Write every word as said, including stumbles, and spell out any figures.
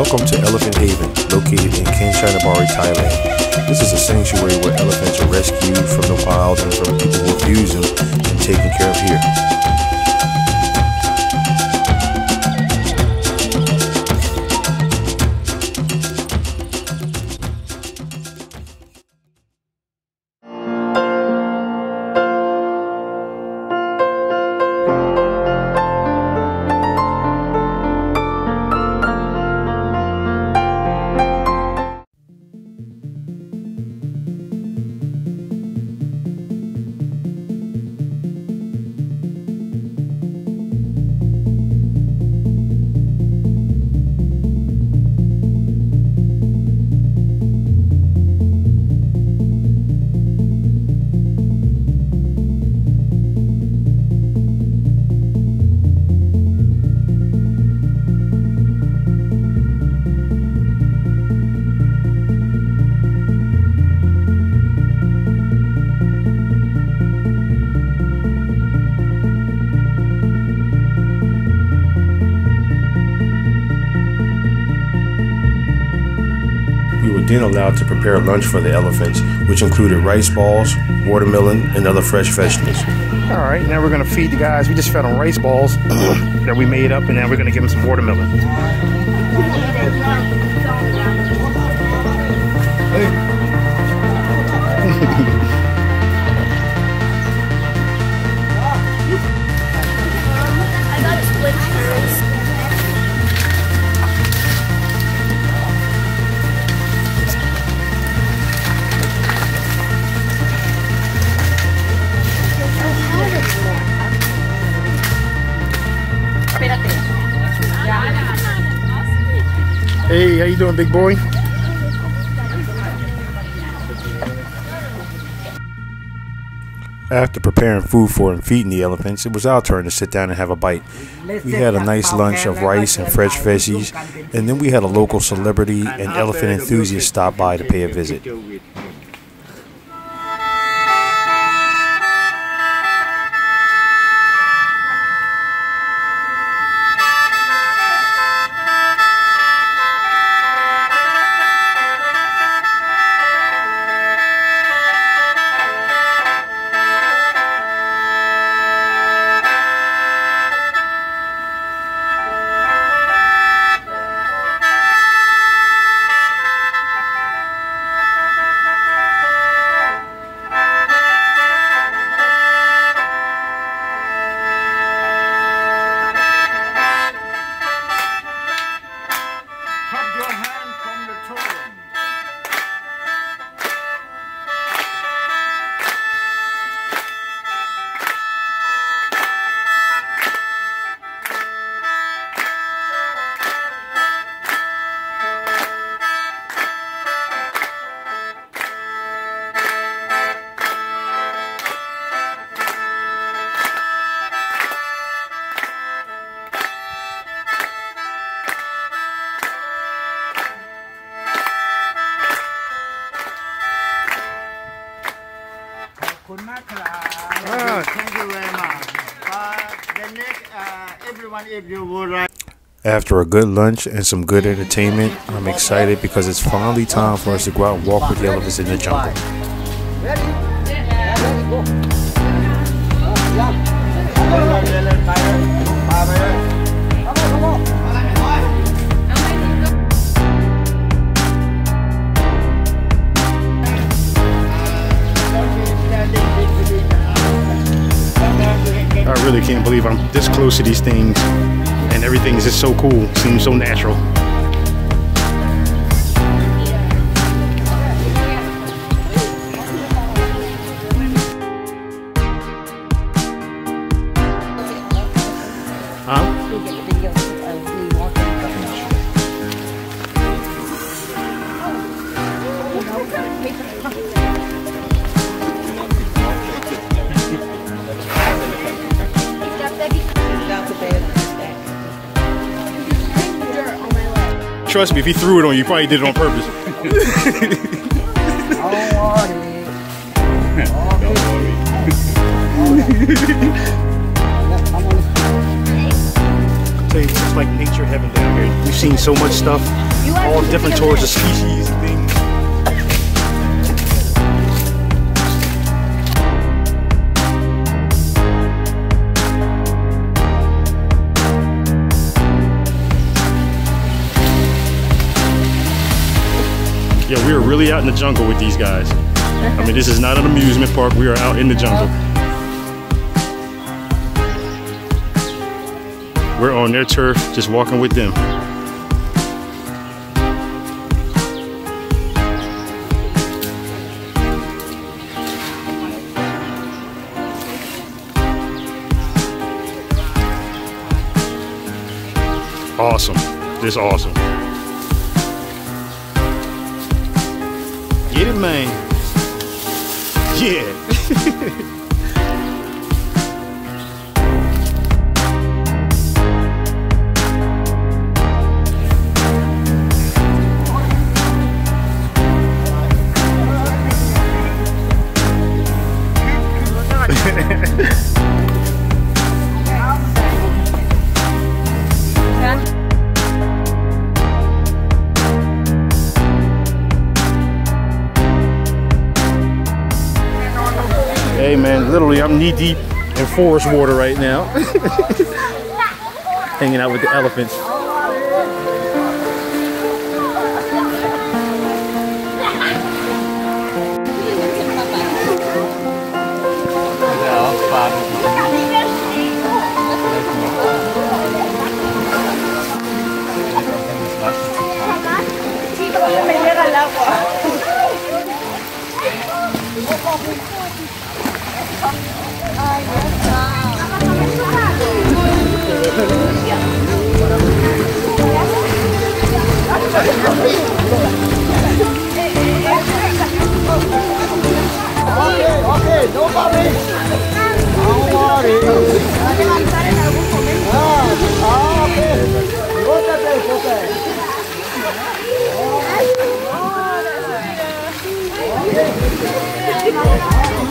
Welcome to Elephant Haven, located in Kanchanaburi, Thailand. This is a sanctuary where elephants are rescued from the wild and from people who abuse them and taken care of here. We were then allowed to prepare lunch for the elephants, which included rice balls, watermelon, and other fresh vegetables. All right, now we're gonna feed the guys. We just fed them rice balls that we made up, and now we're gonna give them some watermelon. I got splinters. Hey, how you doing, big boy? After preparing food for and feeding the elephants, it was our turn to sit down and have a bite. We had a nice lunch of rice and fresh veggies, and then we had a local celebrity and elephant enthusiast stop by to pay a visit. Thank you very much. But the next, uh, everyone, if you would like. After a good lunch and some good entertainment, I'm excited because it's finally time for us to go out and walk with the elephants in the jungle. I really can't believe I'm this close to these things, and everything is just so cool. Seems so natural. Huh? Trust me, if he threw it on you, he probably did it on purpose. I tell you, it's like nature heaven down here. We've seen so much stuff. all different towards the species and things. Yeah, we are really out in the jungle with these guys. I mean, this is not an amusement park. We are out in the jungle. We're on their turf, just walking with them. Awesome. This is awesome. Get it, man. Yeah. Hey man, literally I'm knee deep in forest water right now. Hanging out with the elephants. Okay, okay, no worry. No worry. Ah, okay. Go to bed, go to bed. Okay.